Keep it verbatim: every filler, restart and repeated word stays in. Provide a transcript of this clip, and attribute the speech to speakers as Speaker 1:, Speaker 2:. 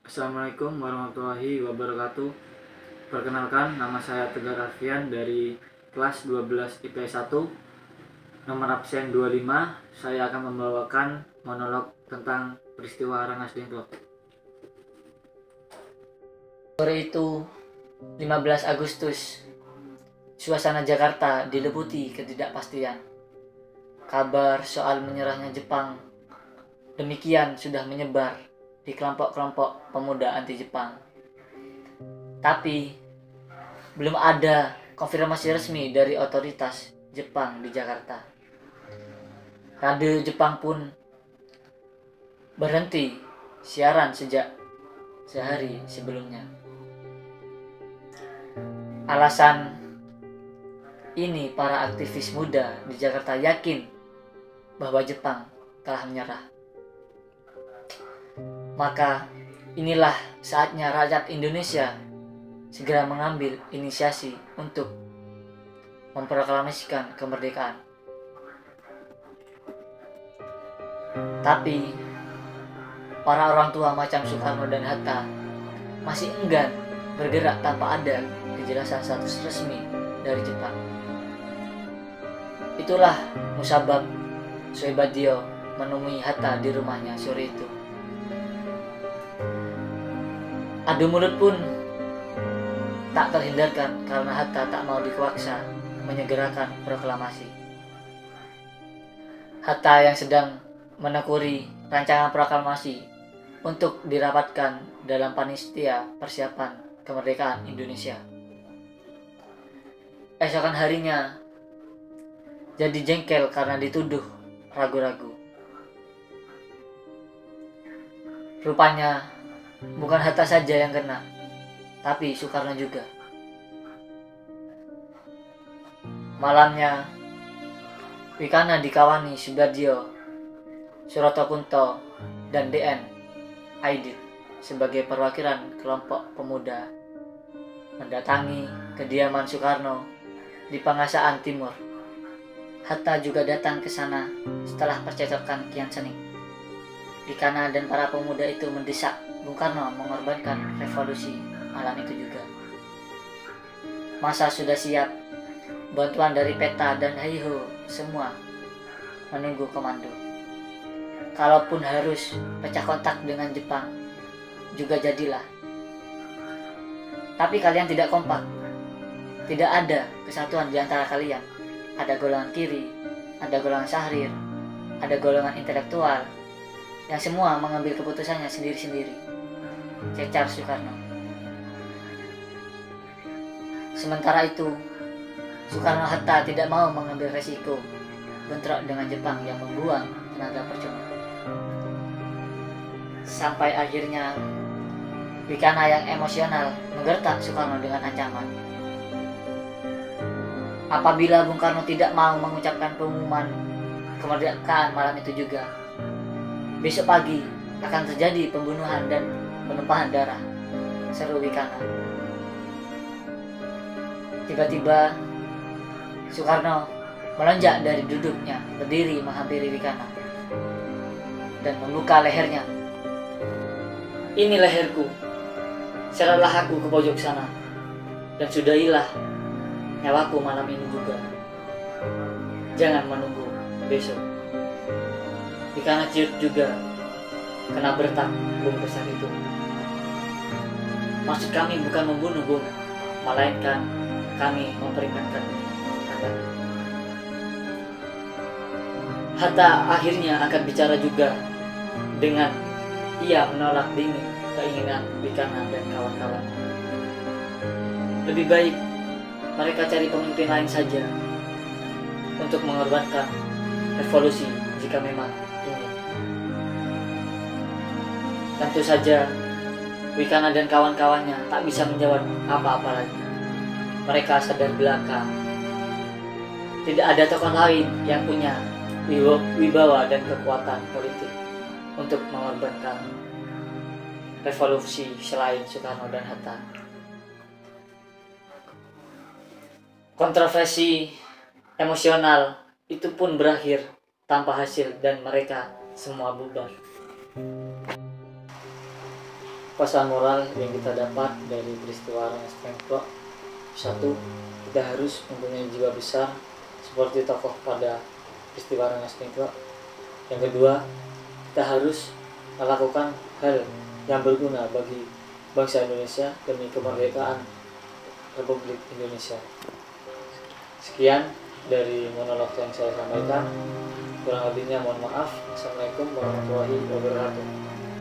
Speaker 1: Assalamualaikum warahmatullahi wabarakatuh. Perkenalkan, nama saya Tegar Arfian dari kelas dua belas I P S satu, nomor absen dua puluh lima. Saya akan membawakan monolog tentang peristiwa Rengas Dengklok.
Speaker 2: Sore itu, lima belas Agustus, suasana Jakarta diliputi ketidakpastian. Kabar soal menyerahnya Jepang demikian sudah menyebar di kelompok-kelompok pemuda anti-Jepang. Tapi, belum ada konfirmasi resmi dari otoritas Jepang di Jakarta. Radio Jepang pun berhenti siaran sejak sehari sebelumnya. Alasan ini para aktivis muda di Jakarta yakin bahwa Jepang telah menyerah. Maka inilah saatnya rakyat Indonesia segera mengambil inisiasi untuk memproklamasikan kemerdekaan. Tapi para orang tua macam Soekarno dan Hatta masih enggan bergerak tanpa ada kejelasan status resmi dari Jepang. Itulah musabab Soebadio menemui Hatta di rumahnya sore itu. Adu mulut pun tak terhindarkan karena Hatta tak mau dipaksa menyegerakan proklamasi. Hatta yang sedang menekuni rancangan proklamasi untuk dirapatkan dalam panitia persiapan kemerdekaan Indonesia. Esokan harinya jadi jengkel karena dituduh ragu-ragu. Rupanya bukan Hatta saja yang kena, tapi Soekarno juga. Malamnya, Wikana dikawani Subardio, Surotokunto, dan D N Aidit sebagai perwakilan kelompok pemuda mendatangi kediaman Soekarno di Pengasaan Timur. Hatta juga datang ke sana setelah percetakan Kian Seni. Wikana dan para pemuda itu mendesak Bung Karno mengorbankan revolusi malam itu juga. Masa sudah siap, bantuan dari peta dan Heiho semua menunggu komando. Kalaupun harus pecah kontak dengan Jepang, juga jadilah. Tapi kalian tidak kompak. Tidak ada kesatuan di antara kalian. Ada golongan kiri, ada golongan Syahrir, ada golongan intelektual, yang semua mengambil keputusannya sendiri-sendiri. Cecar Soekarno. Sementara itu, Soekarno-Hatta tidak mau mengambil resiko bentrok dengan Jepang yang membuang tenaga percuma. Sampai akhirnya Wikana yang emosional menggertak Soekarno dengan ancaman. Apabila Bung Karno tidak mau mengucapkan pengumuman kemerdekaan malam itu juga, besok pagi akan terjadi pembunuhan dan penumpahan darah, seru Wikana. Tiba-tiba Soekarno melonjak dari duduknya, berdiri menghampiri Wikana dan membuka lehernya. Ini leherku, serahlah aku ke pojok sana, dan sudahilah nyawaku malam ini juga. Jangan menunggu besok. Wikana ciut juga kena bertak bom besar itu. Maksud kami bukan membunuh bom, melainkan kami memperingatkan, katanya. Hatta akhirnya akan bicara juga dengan ia menolak dingin keinginan Wikana dan kawan-kawan. Lebih baik mereka cari pemimpin lain saja untuk mengorbankan revolusi jika memang ingin. Tentu saja Wikana dan kawan-kawannya tak bisa menjawab apa-apa lagi. Mereka sadar belaka. Tidak ada tokoh lain yang punya wibawa dan kekuatan politik untuk mengorbankan revolusi selain Soekarno dan Hatta. Kontroversi emosional itu pun berakhir tanpa hasil dan mereka semua bubar.
Speaker 1: pesan moral yang kita dapat dari peristiwa Rengas Dengklok: satu, kita harus mempunyai jiwa besar seperti tokoh pada peristiwa Rengas Dengklok. Yang kedua, kita harus melakukan hal yang berguna bagi bangsa Indonesia demi kemerdekaan Republik Indonesia. Sekian dari monolog yang saya sampaikan. Kurang lebihnya mohon maaf. Assalamualaikum warahmatullahi wabarakatuh.